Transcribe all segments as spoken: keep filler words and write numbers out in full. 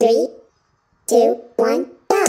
Three, two, one, go!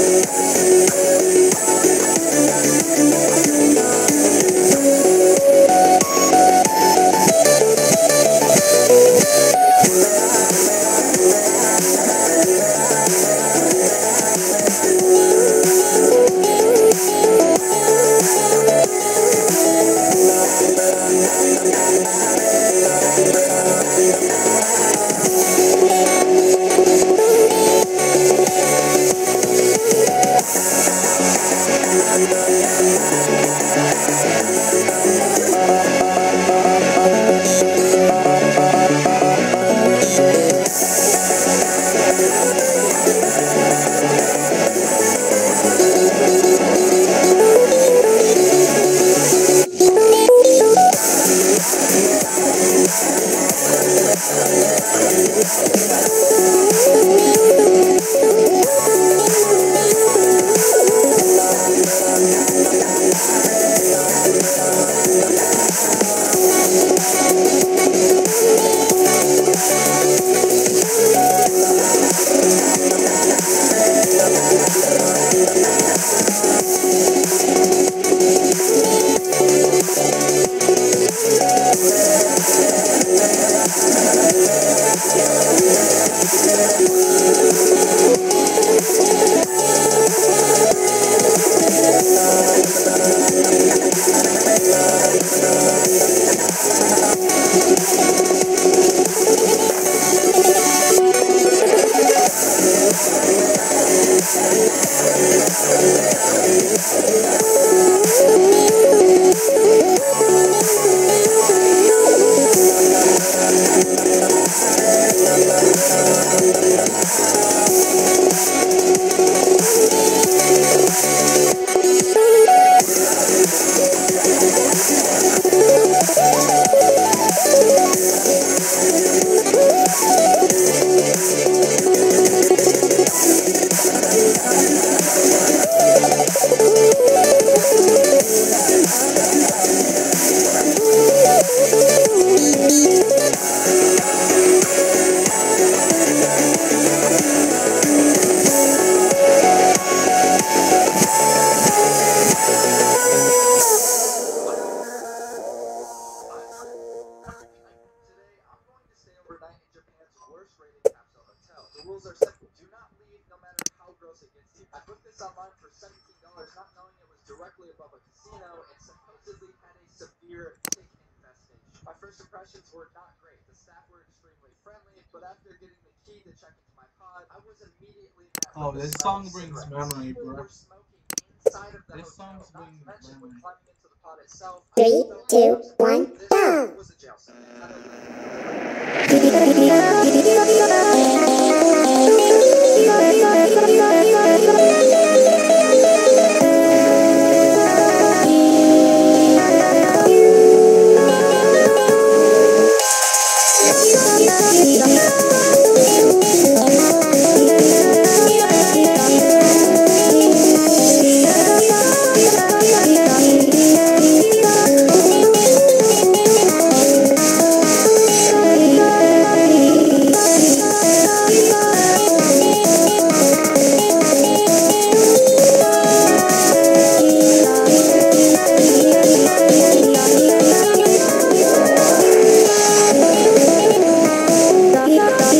Oh, this song brings memory, bro. This song brings memory. Three, two, one, go! Yeah.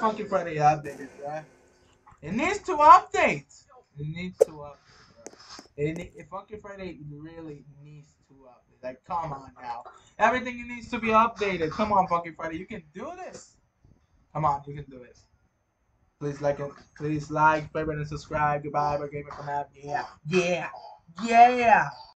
Funky Friday updated, bruh. It needs to update. It needs to update, bruh. It, ne- if Funky Friday really needs to update. Like, come on now. Everything needs to be updated. Come on, Funky Friday. You can do this. Come on, you can do it. Please like it. Please like, favorite, and subscribe. Goodbye, we're gaming from app. Yeah. Yeah. Yeah.